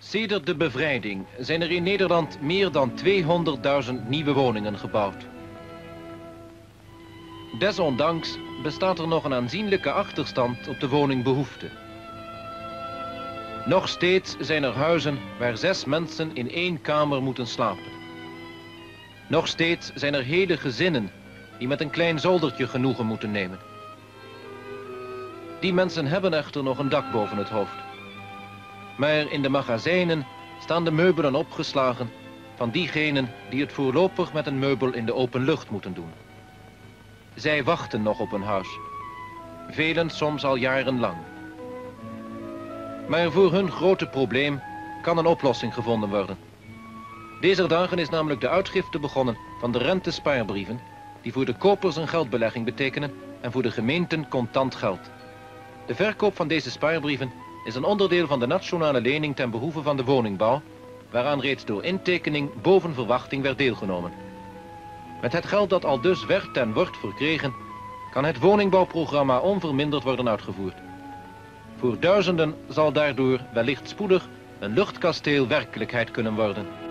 Sedert de bevrijding zijn er in Nederland meer dan 200.000 nieuwe woningen gebouwd. Desondanks bestaat er nog een aanzienlijke achterstand op de woningbehoefte. Nog steeds zijn er huizen waar 6 mensen in 1 kamer moeten slapen. Nog steeds zijn er hele gezinnen die met een klein zoldertje genoegen moeten nemen. Die mensen hebben echter nog een dak boven het hoofd. Maar in de magazijnen staan de meubelen opgeslagen van diegenen die het voorlopig met een meubel in de open lucht moeten doen. Zij wachten nog op een huis. Velen soms al jarenlang. Maar voor hun grote probleem kan een oplossing gevonden worden. Deze dagen is namelijk de uitgifte begonnen van de rentespaarbrieven, die voor de kopers een geldbelegging betekenen en voor de gemeenten contant geld. De verkoop van deze spaarbrieven is een onderdeel van de nationale lening ten behoeve van de woningbouw, waaraan reeds door intekening boven verwachting werd deelgenomen. Met het geld dat al dus werd en wordt verkregen, kan het woningbouwprogramma onverminderd worden uitgevoerd. Voor duizenden zal daardoor wellicht spoedig een luchtkasteel werkelijkheid kunnen worden.